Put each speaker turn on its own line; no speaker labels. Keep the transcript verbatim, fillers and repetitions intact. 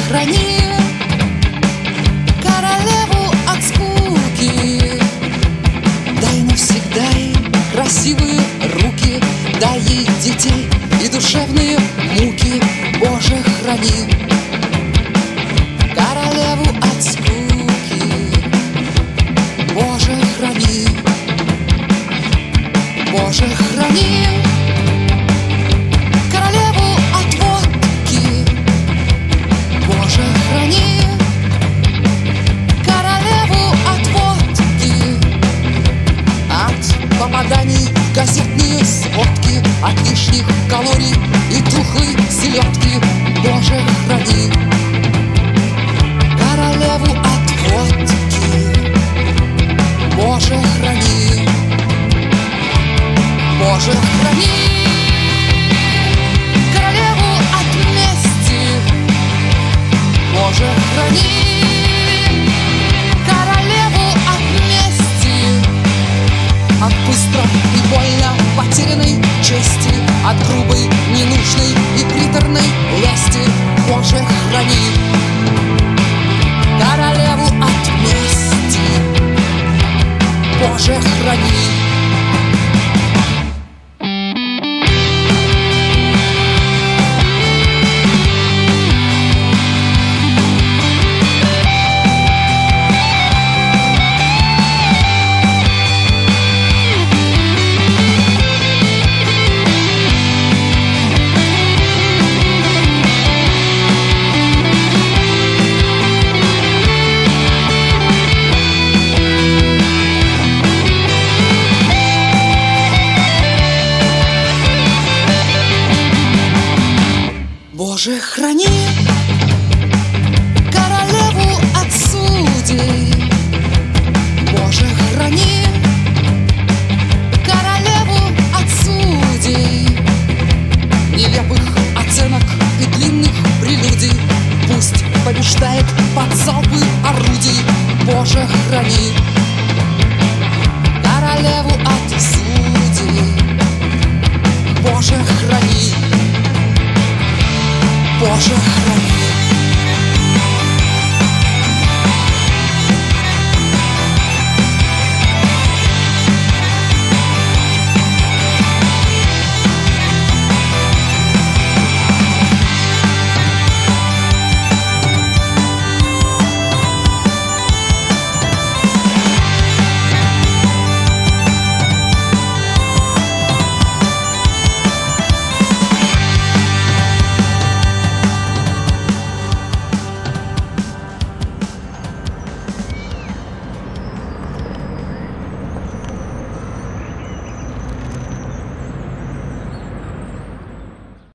храни королеву от скуки. Дай навсегда ей красивые руки, дай ей детей и душевные муки. Боже, храни королеву от скуки. Боже, храни, Боже, храни королеву от водки. Боже, храни королеву от водки, от попаданий в газетные сводки, от лишних калорий и тухлой селедки. Боже, храни королеву от водки. Боже, храни, Боже, храни королеву от мести. Боже, храни королеву от мести, от быстро и больно потерянной чести, от грубой, ненужной и приторной лести. Боже, храни королеву от мести. Боже, храни. Боже, храни королеву от судей. Боже, храни королеву от судей, нелепых оценок и длинных прелюдий. Пусть побеждает под залпы орудий. Боже, храни королеву от судей. Боже, храни, Боже,